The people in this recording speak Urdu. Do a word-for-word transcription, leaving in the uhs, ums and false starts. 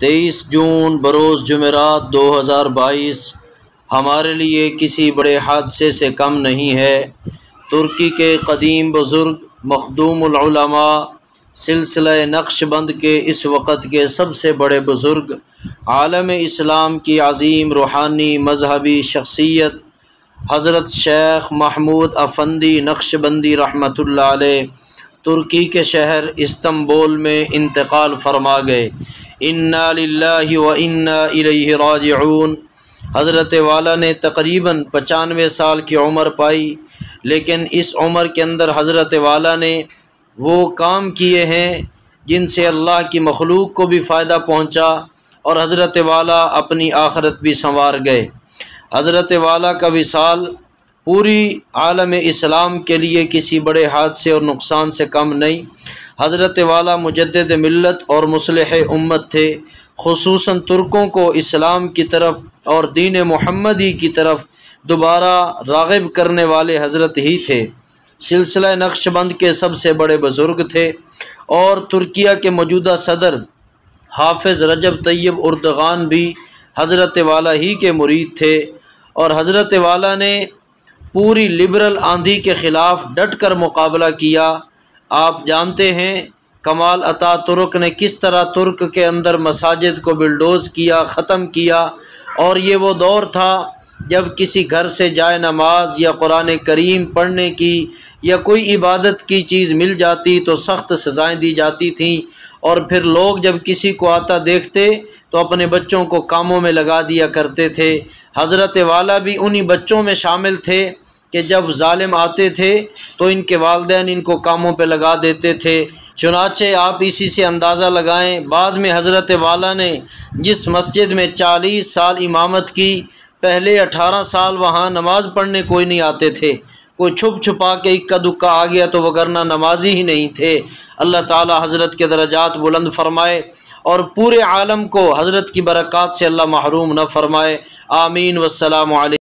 تیئیس جون بروز جمعرات دو ہزار بائیس ہمارے لیے کسی بڑے حادثے سے کم نہیں ہے۔ ترکی کے قدیم بزرگ مخدوم العلماء سلسلہ نقش بند کے اس وقت کے سب سے بڑے بزرگ، عالم اسلام کی عظیم روحانی مذہبی شخصیت حضرت شیخ محمود افندی نقش بندی رحمۃ اللہ علیہ ترکی کے شہر استنبول میں انتقال فرما گئے۔ انا للہ و انا الیہ راجعون۔ حضرت والا نے تقریباً پچانوے سال کی عمر پائی، لیکن اس عمر کے اندر حضرت والا نے وہ کام کیے ہیں جن سے اللہ کی مخلوق کو بھی فائدہ پہنچا اور حضرت والا اپنی آخرت بھی سنوار گئے۔ حضرت والا کا وصال پوری عالم اسلام کے لیے کسی بڑے حادثے اور نقصان سے کم نہیں۔ حضرت والا مجدد ملت اور مصلح امت تھے، خصوصاً ترکوں کو اسلام کی طرف اور دین محمدی کی طرف دوبارہ راغب کرنے والے حضرت ہی تھے۔ سلسلہ نقش بند کے سب سے بڑے بزرگ تھے اور ترکیہ کے موجودہ صدر حافظ رجب طیب اردغان بھی حضرت والا ہی کے مرید تھے، اور حضرت والا نے پوری لبرل آندھی کے خلاف ڈٹ کر مقابلہ کیا۔ آپ جانتے ہیں کمال عطا ترک نے کس طرح ترک کے اندر مساجد کو بلڈوز کیا، ختم کیا، اور یہ وہ دور تھا جب کسی گھر سے جائے نماز یا قرآن کریم پڑھنے کی یا کوئی عبادت کی چیز مل جاتی تو سخت سزائیں دی جاتی تھیں، اور پھر لوگ جب کسی کو آتا دیکھتے تو اپنے بچوں کو کاموں میں لگا دیا کرتے تھے۔ حضرت والا بھی انہی بچوں میں شامل تھے کہ جب ظالم آتے تھے تو ان کے والدین ان کو کاموں پہ لگا دیتے تھے۔ چنانچہ آپ اسی سے اندازہ لگائیں، بعد میں حضرت والا نے جس مسجد میں چالیس سال امامت کی، پہلے اٹھارہ سال وہاں نماز پڑھنے کوئی نہیں آتے تھے، کوئی چھپ چھپا کے اکا دکا آ گیا تو وگرنہ نمازی ہی نہیں تھے۔ اللہ تعالی حضرت کے درجات بلند فرمائے اور پورے عالم کو حضرت کی برکات سے اللہ محروم نہ فرمائے، آمین۔ والسلام علیکم۔